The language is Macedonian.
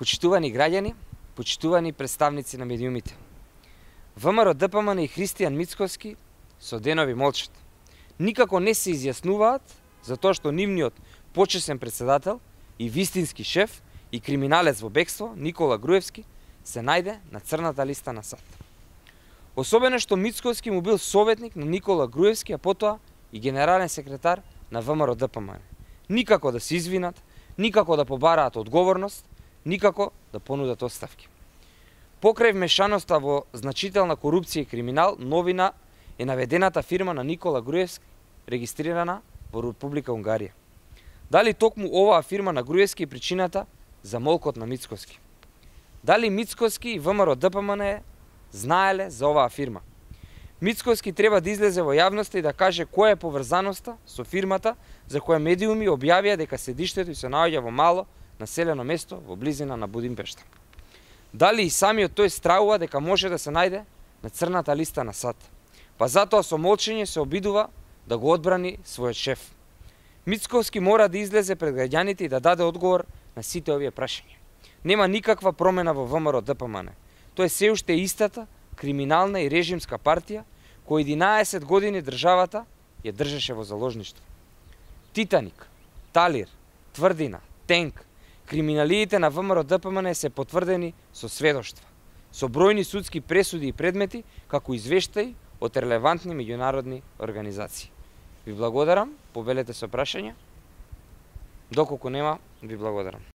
Почитувани граѓани, почитувани представници на медиумите. ВМРО ДПМН и Христијан Мицкоски со денови молчат. Никако не се изјаснуваат за тоа што нивниот почесен председател и вистински шеф и криминалец во бегство Никола Груевски се најде на црната листа на САД. Особено што Мицкоски му бил советник на Никола Груевски, а потоа и генерален секретар на ВМРО ДПМН. Никако да се извинат, никако да побараат одговорност, никако да понудат оставки. Покрај вмешаноста во значителна корупција и криминал, новина е наведената фирма на Никола Груевски, регистрирана во Република Унгарија. Дали токму оваа фирма на Груевски е причината за молкот на Мицкоски? Дали Мицкоски и ВМРО ДПМН знаеле за оваа фирма? Мицкоски треба да излезе во јавноста и да каже која е поврзаноста со фирмата за која медиуми објавија дека седиштето се наоѓа во мало населено место во близина на Будимпешта. Дали и самиот тој стравува дека може да се најде на црната листа на САД, па затоа со молчење се обидува да го одбрани својот шеф. Мицкоски мора да излезе пред граѓаните и да даде одговор на сите овие прашања. Нема никаква промена во ВМРО ДПМН. Тоа е се уште истата криминална и режимска партија која 11 години државата ја држеше во заложништво. Титаник, Талир, Тврдина, Тенк, криминалиите на ВМРО ДПМН се потврдени со сведоштва, со бројни судски пресуди и предмети, како извештаи од релевантни меѓународни организации. Ви благодарам, побелете со прашања. Доколку нема, ви благодарам.